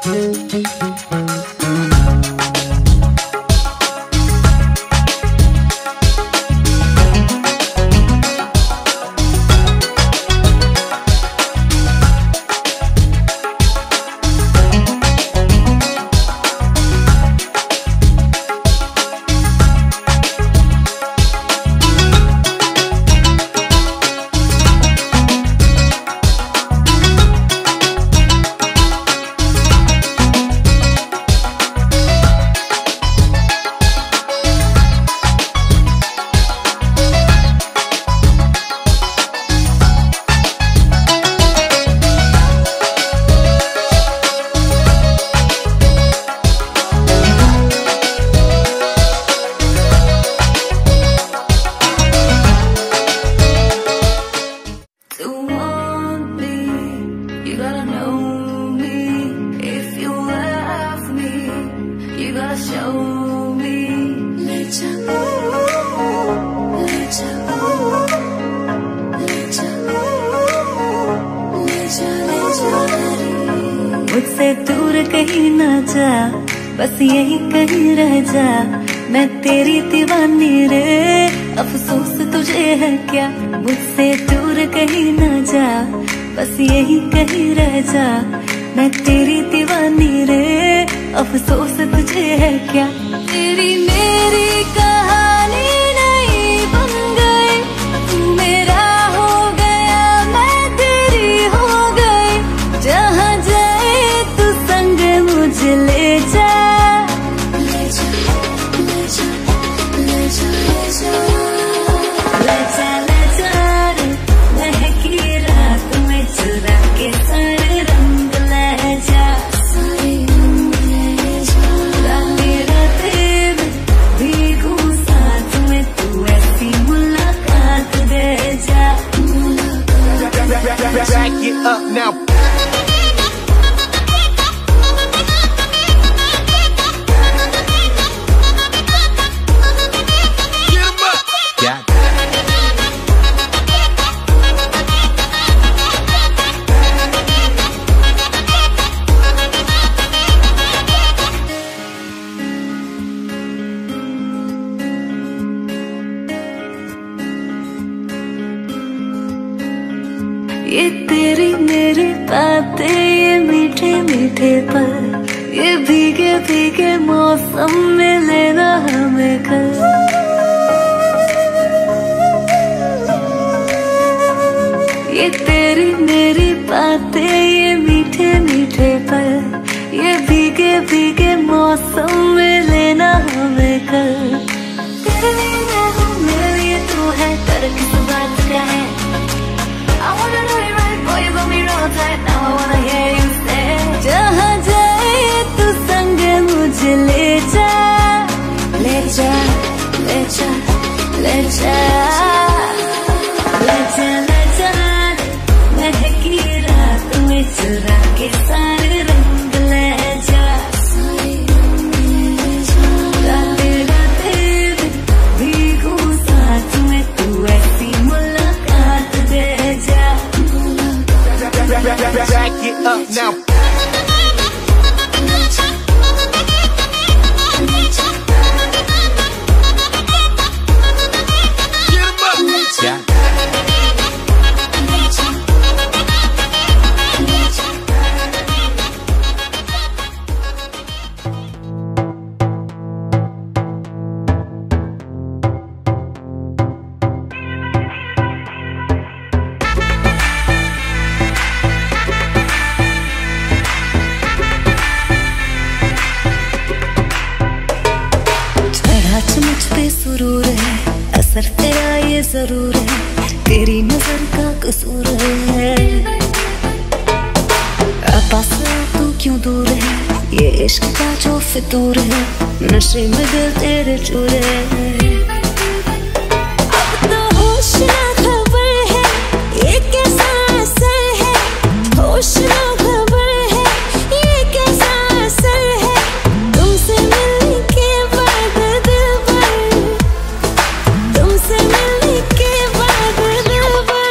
मुझसे दूर कहीं ना जा, बस यही कहीं रह जा। मैं तेरी दीवानी रे, अफसोस तुझे है क्या। मुझसे दूर कहीं ना जा, बस यही कहीं रह जा। मैं तेरी दीवानी रे, अफसोस तुझे है क्या। तेरी मेरी कहानी नहीं बन गई, तू मेरा हो गया, मैं तेरी हो गई। जहाँ जाए तू संग मुझे ले जा, ले जा, ले जा, ले जा, ले जा, ले जा, ले जा रे। महकी रात में चुरा के सारे रंग ले जा, सारे रंग ले जा। रातें रातें में भीगू साथ में, तू ऐसी मुलाकात दे जा, मुलाकात। Back it up now. ये तेरी मेरी बातें, ये मीठे मीठे पल, ये भीगे भीगे मौसम में लेना हमें कल। ये तेरी मेरी बातें, ये मीठे मीठे पल, ये भीगे भीगे मौसम में लेना हमें कल। तेरे लिए मैं हूँ, मेरे लिए तू है, डर किस बात का है। I wanna know you right, boy, you got me real tight. Now I wanna hear you say, जहाँ जाए तू संग मुझे ले जा, ले जा, ले जा, ले जा, ले जा, ले जा। महकी रात में चुरा के सारे रंग ले जा, सारे रंग ले जा। रातें रातें में भीगू साथ में, तू ऐसी मुलाकात दे जा, Back it up now. मुझ पे सुरूर है, असर तेरा ये जरूर है, तेरी नजर का कसूर है। पास तू क्यों दूर है, ये इश्क का जो फितूर है, नशे में दिल तेरे चूर है। अब तो होश ना खबर है, ये कैसा असर है, होश ना खबर है, ये कैसा असर है। तुमसे मिलने के बाद दिल भर, तुमसे मिलने के बाद दिल भर।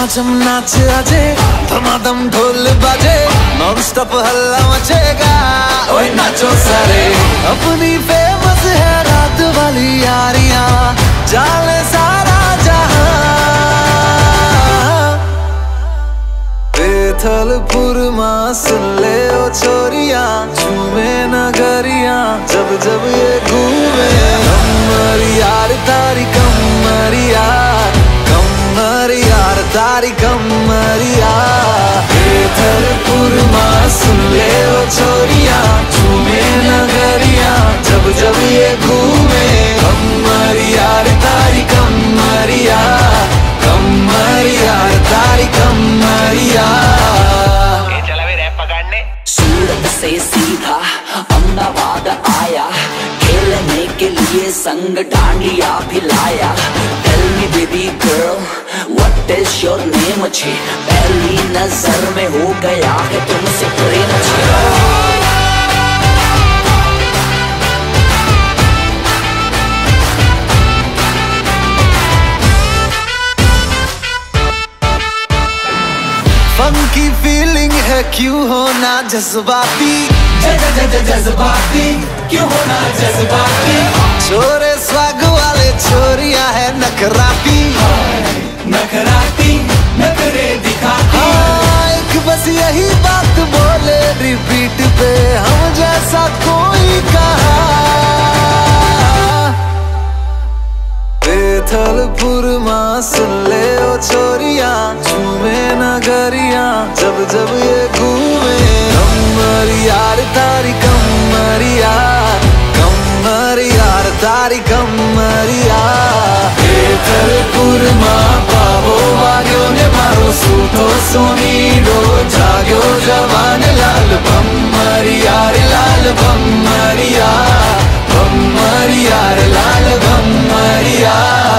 चम नाच आजे, धमाधम ढोल बाजे, नॉन स्टॉप हल्ला मचेगा। ओए नाचो सारे, अपनी फेमस है रात वाली यारियां, जाले सारा जहां। बेथलपुर मां सुन ले ओ छोरियां, झूमे नगरियां जब जब ये घूमे। कमर यार तारी कमरिया, कमर यार तारी कमरिया। बेथलपुर मां सुन ले ओ छोरियां, झूमे नगरियां जब जब ये घूमे। कमर यार तारी कमरिया, कमर यार तारी कमरिया। सूरत से सीधा अहमदाबाद आया, खेलने के लिए संग डांडिया भी लाया। Tell me baby girl, what is your name? मुझे पहली नजर में हो गया है तुमसे प्रेम। फंकी फीलिंग है क्यों होना जज्बाती, जज्बाती क्यों होना जज्बाती। छोरे स्वाग वाले छोरियां है नखराती, नखराती नखरे दिखाती। एक बस यही बात बोले रिपीट पे, हम जैसा कोई कहा। बेथलपुर मां सुन ले ओ छोरियां, झूमे नगरियां जब जब ये घूमे। कमर यार तारी कमरिया, कमर यार तारी कमरिया। बेथलपुर मां पावो वाग्यो ने मारो सूतो सोनीडो, जाग्यो जवान लाल बम्मर यार लाल बम्मरिया, बम्मर यार लाल बम्मरिया।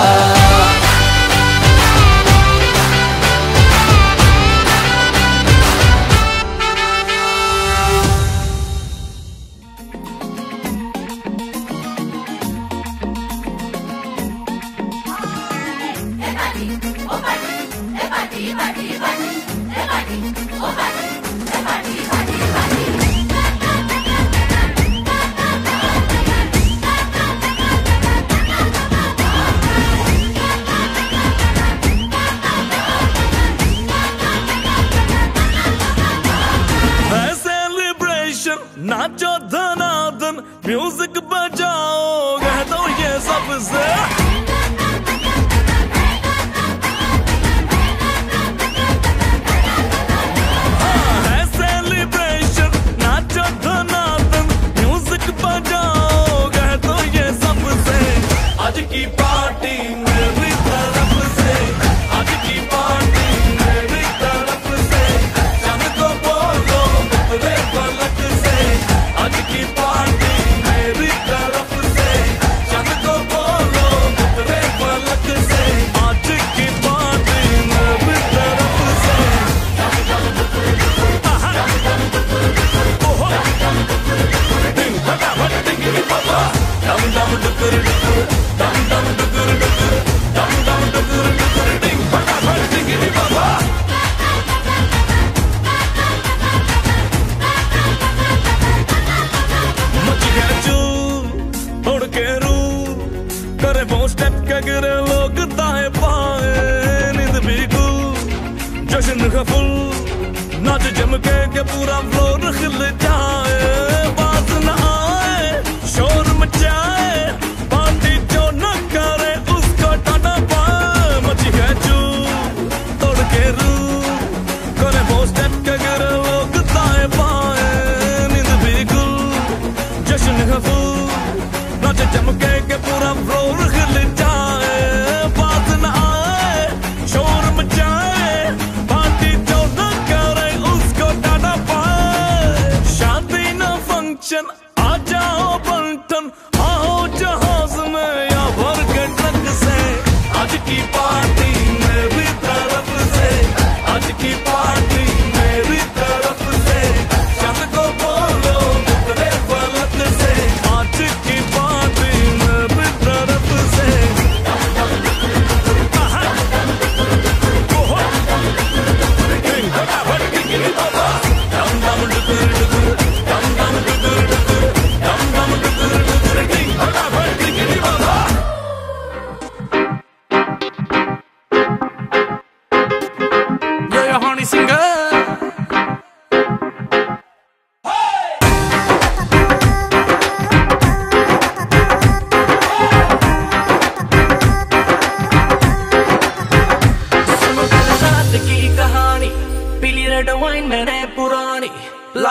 नाचो धनाधन, म्यूजिक बजाओ, कह दो ये सबसे। है सेलिब्रेशन, नाचो धनाधन, म्यूजिक बजाओ, कह दो ये सबसे। आज की पार्टी मेरी तरफ से, आज की पार्टी मेरी तरफ से। चंद को बोलो उतरे पलक से, आज की पार्टी मेरी तरफ से। चंद को बोलो उतरे पलक से, आज की पार्टी मेरी तरफ से। डिंग फटाफट डिंगी पापा, डम डम डुकुर डुकुर, डम डम डुकुर डुकुर, डम डम डुकुर डुकुर, डिंग फटाफट डिंगी पापा। मच गया चूर उड़ के रू, करे वो स्टेप के गिरे लोग दाएं बाएं। नींद भी गुल जश्न का फुल, नाच जम के पूरा फ्लोर खिल जाए। बात न आए शोर मचाए, पार्टी जो न करे उसको टाटा पाए। मच गया चूर तोड़ के रू, करे वो स्टेप के गिरे लोग दाएं बाएं। नींद भी गुल जश्न का फुल, नाच जम के पूरा फ्लोर खिल जाए। बात न आए शोर मचाए, पार्टी जो न करे उसको टाटा पाए।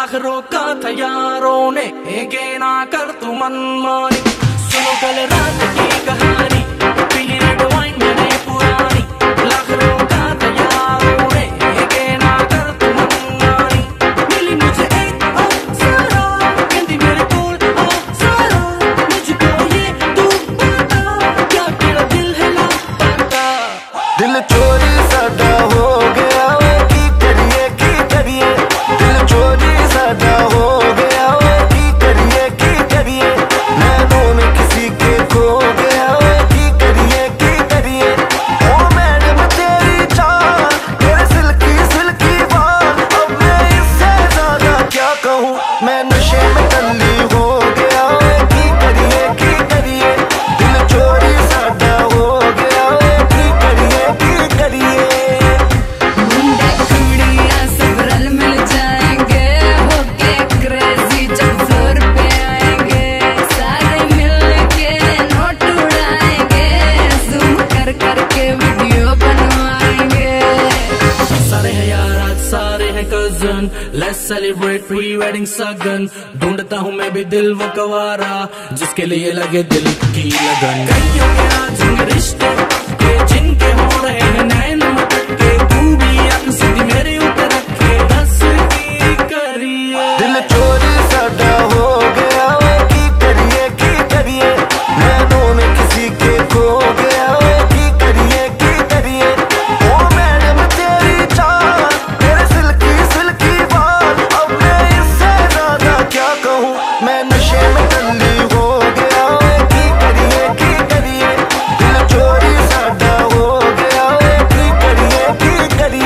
लाख रोका था यारों ने, के ना कर तू मनमानी। सुनो कल रात की कहानी, पीली रेड वाइन मैंने पुरानी। लाख रोका था यारों ने, के ना कर तू मनमानी। मिली मुझे एक अप्सरा, कहती मेरे कोल अप्सरा। मुझको ये तू बता, क्या तेरा दिल है लापता। दिल चोरी साडा हो गया वे, की करिए दिल चोरी साडा हो गया वे, की करिए नैनों में किसी के खो गया वे, की करिए ओ मैडम तेरी चाल, तेरे सिल्की बाल। अब मैं इससे ज्यादा क्या कहूँ, मैं नशे में टल्ली हो गया वे, की करिए दिल चोरी साडा हो गया वे, की करिए मुंडे कुड़ियां सब रल मिल जाएंगे, होके क्रेजी जब फ्लोर पे आएंगे। सारे मिलके नोट उड़ाएंगे, जूम कर करके वीडियो बनवाएंगे। सारे हैं यार आज सारे हैं cousin, let's celebrate pre wedding सगन। ढूंढता हूँ मैं भी दिल वो कवारा, जिसके लिए लगे दिल की लगन। कईयों के आज रिश्ते के, जिनके हो रहे हैं नैन मटके। तू भी अपनी सिद्धि मेरे ऊपर रखे, दस की करिए। दिल चोरी साडा हो गया वे, की करिए नैनों में किसी के खो गया वे, की करिए ओ मैडम तेरी चाल, तेरे सिल्की बाल। अब मैं इससे ज्यादा क्या कहूँ, मैं नशे में टल्ली हो गया वे, की करिए दिल चोरी साडा हो गया वे, की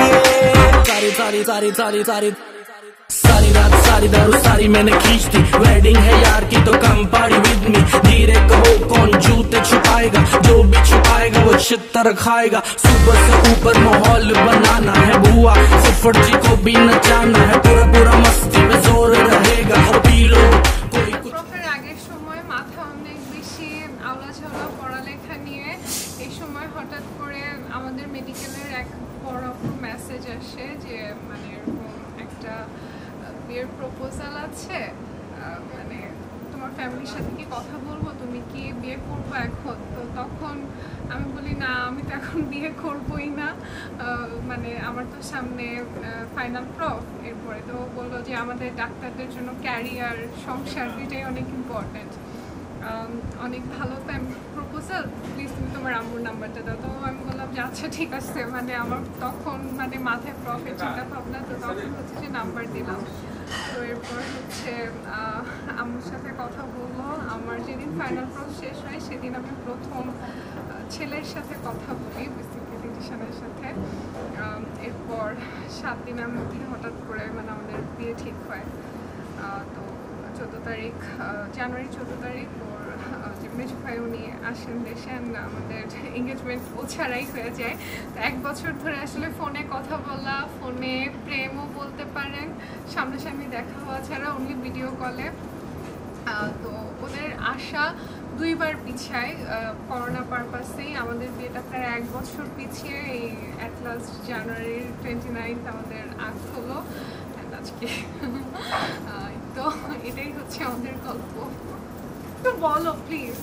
करिए सारी रात सारी दारू सारी मैंने खींच दी। वेडिंग है यार की तो कम पार्टी विद मी। धीरे कहो कौन जूते छुपाएगा, जो भी छुपाएगा वो छितर खाएगा। सुबह से ऊपर माहौल बनाना है बुआ, फुफड़ जी को भी नचाना है। पूरा मस्ती में जोर रहेगा, पी लो कोई कुछ। প্রফের আগের সময় মাথা অনেক বেশি আওলাঝাওলা পড়ালেখা নিয়ে। এই সময় হঠাৎ করে আমাদের মেডিকেলের এক বড় মেসেজ আসে যে মানে এরকম একটা বিয়ের প্রপোজাল আছে, মানে তোমার ফ্যামিলির সাথে কি কথা বলবো, তুমি কি বিয়ে করবো এখন? তো তখন আমি বলি না, আমি তো এখন বিয়ে করবোই না, মানে আমার তো সামনে ফাইনাল প্রফ। এরপরে তো বললো যে আমাদের ডাক্তারদের জন্য ক্যারিয়ার সংসার দুইটাই অনেক ইম্পর্টেন্ট, অনেক ভালো প্রপোজাল, প্লিজ তুমি তোমার আম্মুর নাম্বারটা দাও। তো আমি বললাম যে আচ্ছা ঠিক আছে, মানে আমার তখন মানে মাথায় প্রফের চিন্তা ভাবনা, তো তখন হচ্ছে যে নাম্বার দিলাম। তো এরপর হচ্ছে আম্মুর সাথে কথা বললো। আমার যেদিন ফাইনাল প্রফ শেষ হয় সেদিন আমি প্রথম ছেলের সাথে কথা বলি, বিটিশনের সাথে। এরপর 7 দিনের মধ্যে হঠাৎ করে মানে আমাদের বিয়ে ঠিক হয়। তো 14 তারিখ জানুয়ারি 14 তারিখ ওর যে মেজো ভাই উনি আসেন দেশে, আমাদের এঙ্গেজমেন্ট ও ছাড়াই হয়ে যায়। তো 1 বছর ধরে আসলে ফোনে কথা বলা, ফোনে প্রেমও বলতে পারেন, সামনাসামনি দেখা হওয়া ছাড়া অনলি ভিডিও কলে। তো ওদের আশা 2 বার পিছায় করোনা পারপাসেই। আমাদের বিয়েটা প্রায় 1 বছর পিছিয়ে এই অ্যাট লাস্ট জানুয়ারির 29 আমাদের আগ হলো। আজকে তো এটাই হচ্ছে আমাদের গল্প। তো বলো please.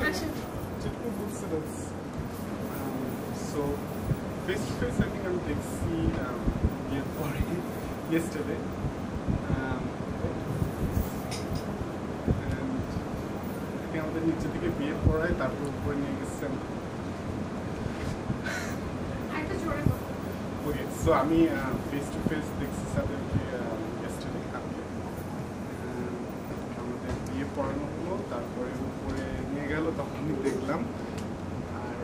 So face to face I think I'm Dixie yesterday and I think আমাদের নিচে থেকে বিয়ে পড়ায় তারপর উপরে নিয়ে গেছেন। Okay, so আমি face to face Dixie সাথে yesterday আমাদের বিয়ে পড়ানো হলো, তারপরে উপরে নিয়ে গেল, তখন দেখলাম আর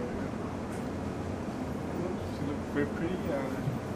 ছিল পেপ্রি আর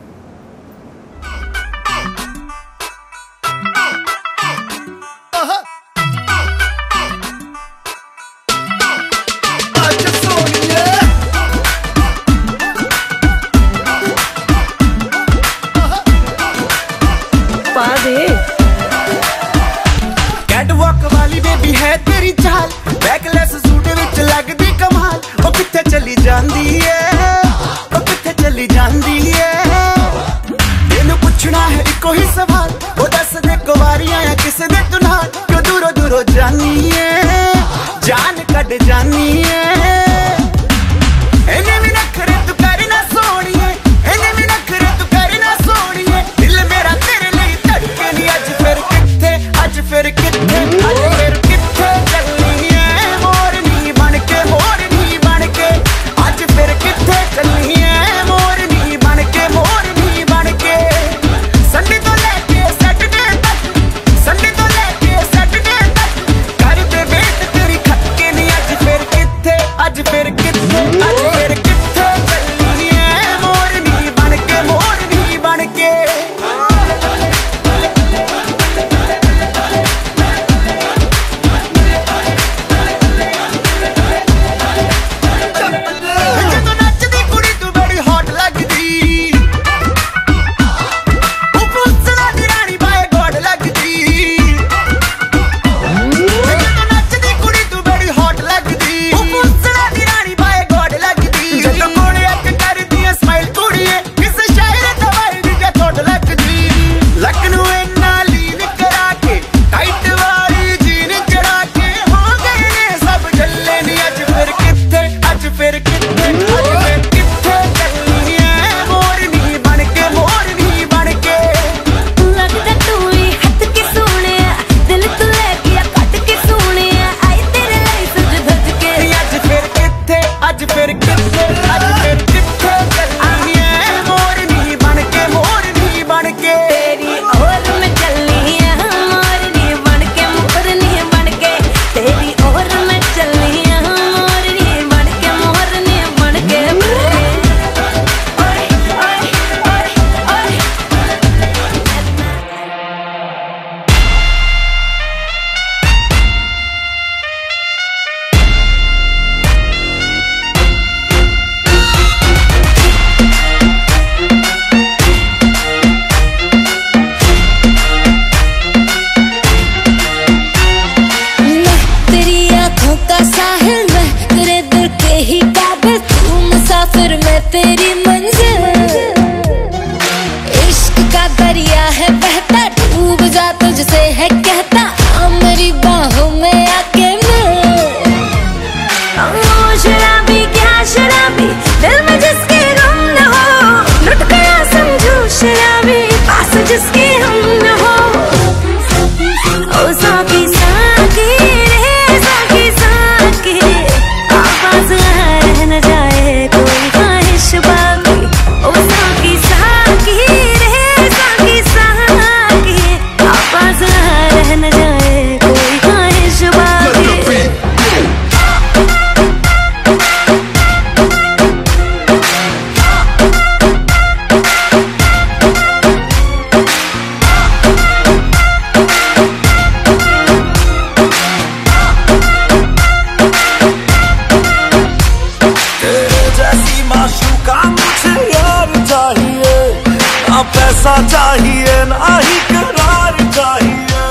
कैटवॉक वाली बेबी है तेरी चाल, बैकलेस सूट विच लगदी कमाल। ओ किथे चली जांदी है, ओ किथे चली जांदी है, तेनू पुछना है इको ही सवाल। ओ दस दे कुवारियां आया किसे दे तू ना क्यों दूरों दूरों जानी है जान कट जानी है इन्हें भी नखरे तू कर ना सोनिए इन्हें भी नखरे तू कर ना सोनिए दिल मेरा तेरे लिए धड़के नहीं आज फिर किथे आज फिर किथे आज फिर किथे चलनी है मोरनी बन के आज फिर किथे चलनी है मोरनी बन के संडे तो लेके सैटरडे तक कर दे वेट तेरी खटके नहीं आज फिर किथे आज फिर किथे चलनी है मोरनी बन के तेरी मंजिल इश्क का दरिया है बहता डूब जा तुझसे है कहता आ मेरी बाहों में आके मिल शराबी क्या शराबी दिल में जिसके गम न हो लुट गया समझो शराबी पास जिसके हम न हो ओ साकी साकी रे साकी साकी आवाज रह न जाए कोई बाकी ओ साकी साकी रे साकी साकी आवाज रह न जाए कोई ख्वाहिश बाकी पैसा चाहिए ना ही करार चाहिए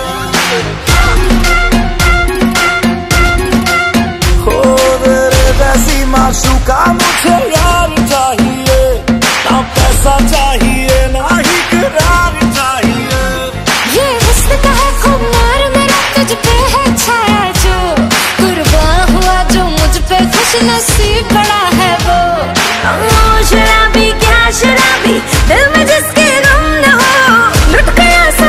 हो मेरे वैसी माशूका मुझे यार चाहिए ना पैसा चाहिए ना ही करार चाहिए ये हुस्न का है खुमार मेरा तुझ पे है छाया जो कुर्बान हुआ जो मुझ पे खुश नसीब बड़ा है वो शराबी क्या शराबी दिल में जिसके गम न हो लुट गया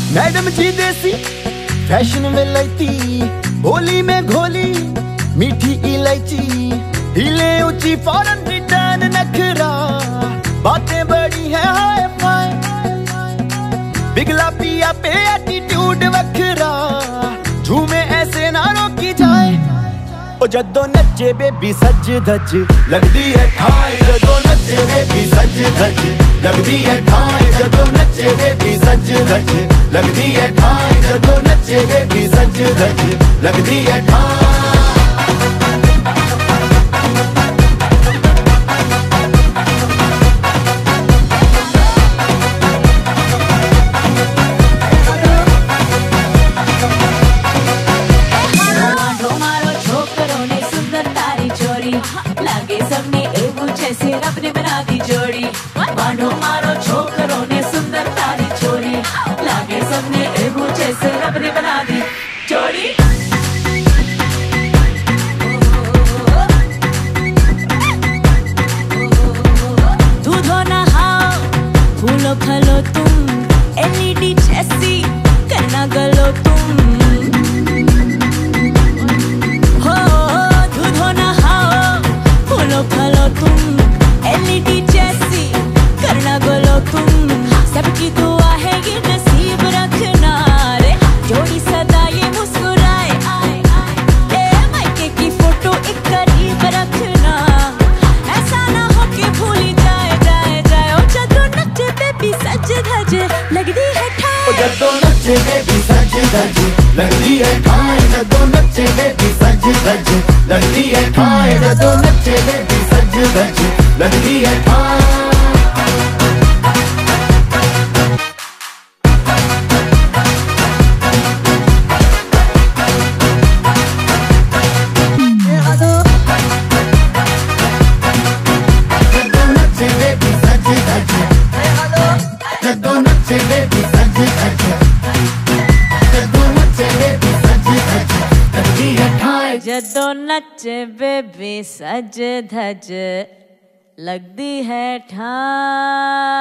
मैडम जी देसी फैशन में लैती, भोली में घोली मीठी इलायची, हिले ऊंची फौरन रिटर्न नखरा, बातें बड़ी है हाय फाय, बिगला पिया पे एटीट्यूड वखरा, झूमे ऐसे ना रोकी जाए। ओ जदों नचे बेबी सज धज लगदी है ठाई, जदों नचे बेबी सज धज लगदी है ठाई, जदों नचे बेबी सज धज लगदी है ठाई, जदों नचे बेबी सज धज लगदी है ठाई। अपने बना दी जोड़ी, बांधो मारो छोकरों ने सुंदर तारी छोरी, लागे सबने एगो जैसे अपने बना दी जोड़ी। दूधो नहाओ फूलो फलो तुम, एलईडी जैसी करना गलो तुम, हो दूधो नहाओ फूलो फलो तुम, एलईडी जैसी करना गोलो तुम, सबकी दुआ है ये नसीब रखना रे, जोड़ी सदा ये मुस्कुराए आए आए, मायके की फोटो एक करीब रखना, ऐसा ना हो कि भूली जाए जाए जाए। ओ जदों नचे बेबी सज धज लगदी है ठाई, ओ जदों नचे बेबी सज धज लगदी है ठाई, जदों नचे बेबी सज धज लगदी है ठाई, जदों नचे बेबी सज धज लगदी है ठाई। जदों नचे बेबी सज धज लगदी है ठाई।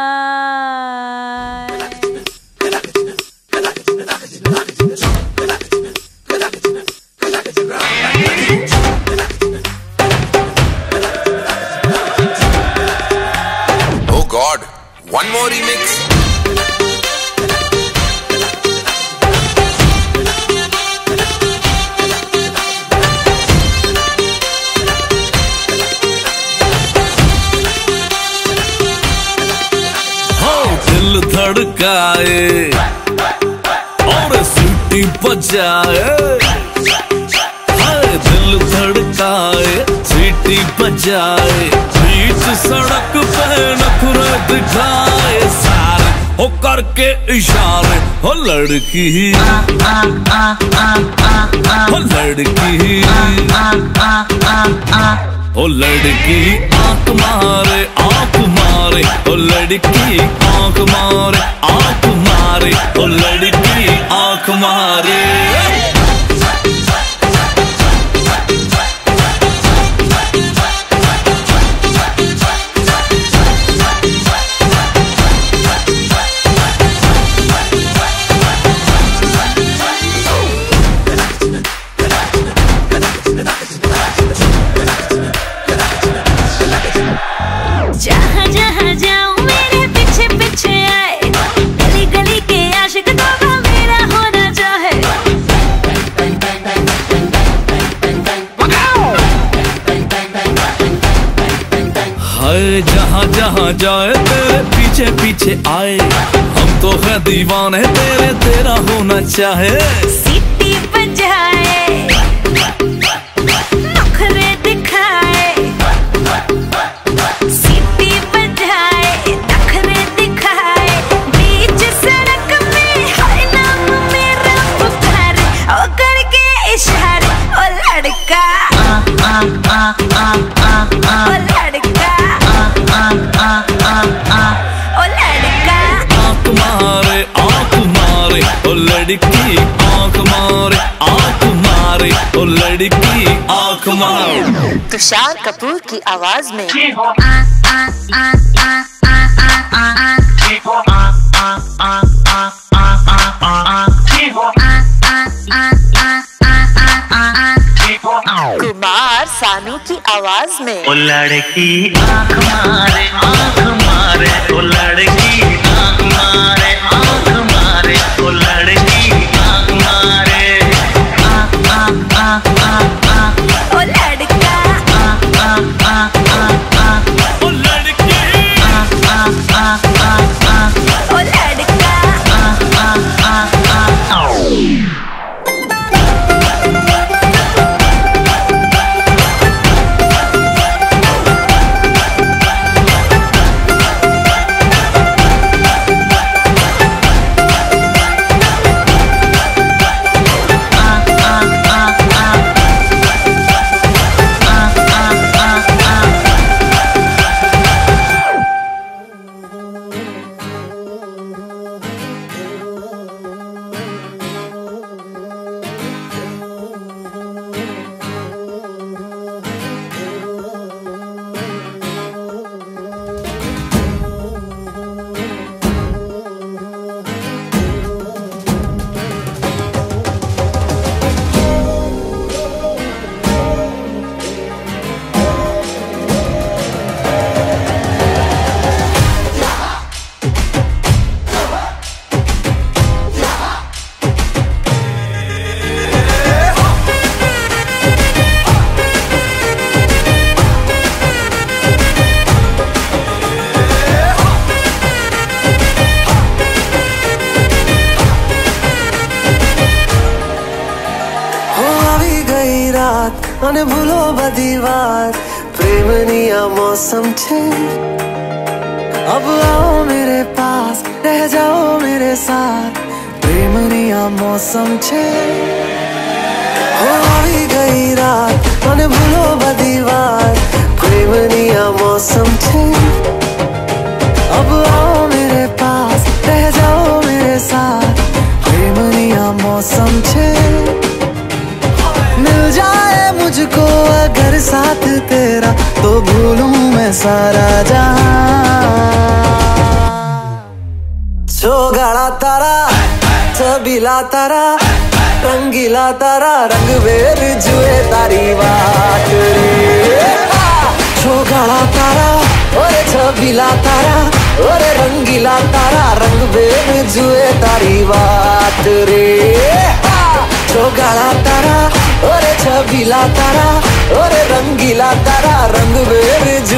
Oh God, one more remix. दिल धड़काए और सीटी बजाए, दिल धड़काए सीटी बजाए, बीच सड़क पे नखरे दिखाए, सारे हो करके इशारे, हो लड़की हो लड़की ओ लड़की आंख मारे ओ लड़की आंख मारे ओ लड़की आंख मारे। जहाँ जहाँ जाऊँ मेरे पीछे पीछे आए, गली गली के आशिक तो मेरा होना चाहे। हाय जहाँ जहाँ जाए तेरे पीछे पीछे आए, हम तो है दीवाने तेरे, तेरा होना चाहे। सीटी बजाए नखरे दिखाए, सीटी बजाए नखरे दिखाए, बीच सड़क में हाय नाम मेरा पुकारे, ओ करके इशारे, ओ लड़का ओ लड़का ओ लड़का आंख मारे ओ लड़की आंख मारे ओ लड़की आंख मारे। तुषार कपूर की आवाज में आवाज में। ओ लड़की आंख मारे ओ लड़की आंख मारे ओ लड़की आंख मारे ओ लड़का ओ लड़की ओ लड़का અને ભૂલો બધી વાત પ્રેમની આ મૌસમ છે अब आओ मेरे पास रह जाओ मेरे साथ प्रेमनी आ मौसम छे हो आई गई रात અને ભૂલો બધી વાત प्रेमनी आ मौसम छे अब आओ मेरे पास रह जाओ मेरे साथ प्रेमनी आ मौसम छे मिल जाए मुझको अगर साथ तेरा तो भूलूं मैं सारा जहां छोगाड़ा तारा छबीला तारा रंगीला तारा रंग बेर जुए तारी बात रे छोगाड़ा तारा ओरे छबीला तारा ओरे रंगीला तारा रंग बेर जुए तारी बात रे छोगाड़ा तारा ओरे छबीला तारा ओरे रंगीला तारा रंग बेर